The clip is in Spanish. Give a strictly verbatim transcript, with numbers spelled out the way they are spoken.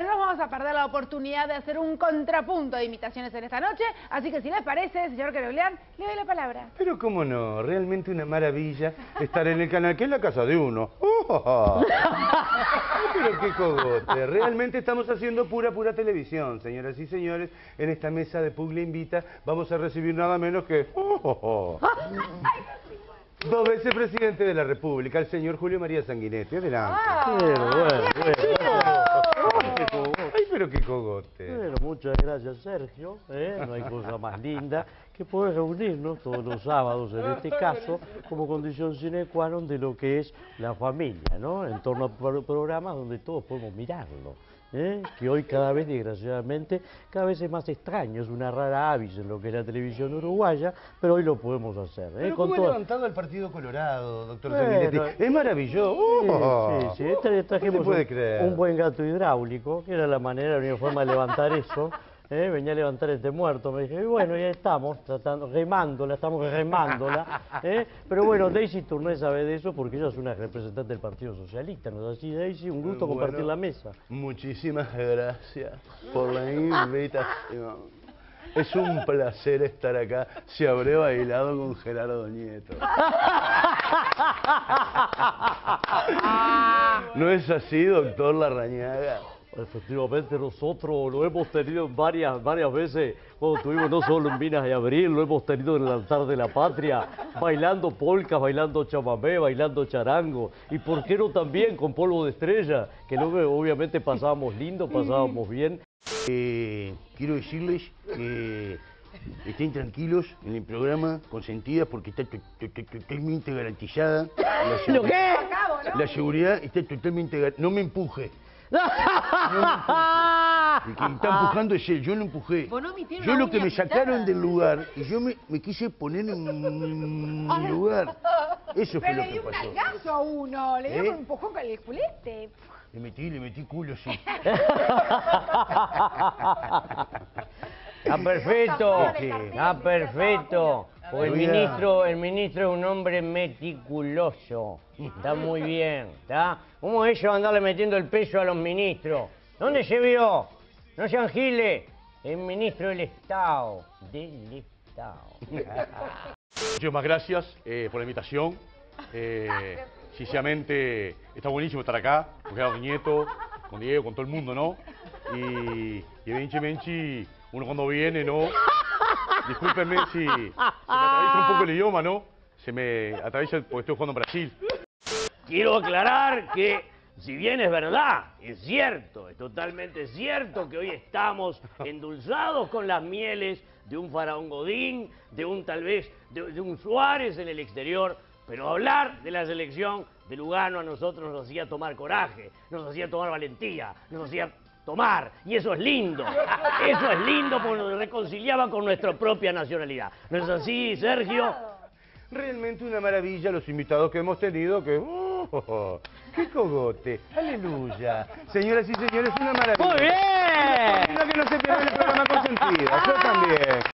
no nos vamos a perder la oportunidad de hacer un contrapunto de imitaciones en esta noche, así que si les parece, señor Queroglián, le doy la palabra. Pero cómo no, realmente una maravilla estar en el canal, que es la casa de uno. ¡Oh! Pero qué cogote, realmente estamos haciendo pura, pura televisión, señoras y señores. En esta mesa de Puglia Invita vamos a recibir nada menos que... ¡Oh! Dos veces presidente de la República, el señor Julio María Sanguinetti. Adelante. Ah, pero bueno, bueno. Ay, pero qué cogote. Bueno, muchas gracias, Sergio. ¿eh? No hay cosa más linda que poder reunirnos todos los sábados, en este caso, como condición sine qua non de lo que es la familia, ¿no? En torno a pro programas donde todos podemos mirarlo. ¿eh? Que hoy cada vez, desgraciadamente, cada vez es más extraño, es una rara avis en lo que es la televisión uruguaya, pero hoy lo podemos hacer. ¿eh? Pero Con cómo todo... levantando el Partido Colorado, doctor Bueno, Sanguinetti. Es maravilloso. Oh, sí, sí, sí. Trajimos ¿Cómo se puede un, creer? un buen gato hidráulico, que era la manera, la única forma de levantar eso. ¿eh? Venía a levantar este muerto, me dije, y bueno, ya estamos, tratando, remándola, estamos remándola. ¿eh? Pero bueno, Daisy Tourné sabe de eso porque ella es una representante del Partido Socialista, ¿no es así, Daisy? Un gusto Bueno, compartir la mesa. Muchísimas gracias por la invitación. Es un placer estar acá. Se habré bailado con Gerardo Nieto. ¿No es así, doctor Larrañaga? Efectivamente, nosotros lo hemos tenido varias, varias veces, cuando estuvimos no solo en Minas de Abril, lo hemos tenido en el altar de la patria, bailando polcas, bailando chamamé, bailando charango, y por qué no también con Polvo de Estrella, que luego obviamente pasábamos lindo, pasábamos bien. Eh, quiero decirles que estén tranquilos en el programa, consentidas, porque está to to to totalmente garantizada. La ¿Lo qué? La seguridad está totalmente garantizada. No me empuje. No me empuje. El que está empujando es él, yo lo empujé. Yo lo que me sacaron del lugar y yo me, me quise poner en mi lugar. Eso fue Pero lo le que dio un pasó. nalgazo a uno, le dio ¿Eh? un empujón con el culete. Le metí, le metí culo, sí. Está perfecto, Sí. está perfecto. Porque el Oiga. ministro, el ministro es un hombre meticuloso. Está muy bien, ¿está? ¿Cómo es eso andarle metiendo el peso a los ministros? ¿Dónde se vio? No sean giles. El ministro del Estado. Del Estado. Muchísimas gracias eh, por la invitación. Eh, sinceramente, está buenísimo estar acá, con Gerardo Nieto, con Diego, con todo el mundo, ¿no? Y, y evidentemente, uno cuando viene, ¿no? Discúlpenme si se me atraviesa un poco el idioma, ¿no? Se me atraviesa porque estoy jugando en Brasil. Quiero aclarar que, si bien es verdad, es cierto, es totalmente cierto que hoy estamos endulzados con las mieles de un Faraón Godín, de un tal vez, de, de un Suárez en el exterior, pero hablar de la selección de Lugano a nosotros nos hacía tomar coraje, nos hacía tomar valentía, nos hacía tomar, y eso es lindo, eso es lindo porque nos reconciliaba con nuestra propia nacionalidad. ¿No es así, Sergio? Realmente una maravilla los invitados que hemos tenido, que... ¡Oh! ¡Qué cogote! ¡Aleluya! Señoras y señores, una maravilla. ¡Muy bien! Una que no se pierda el programa Consentida. Yo también.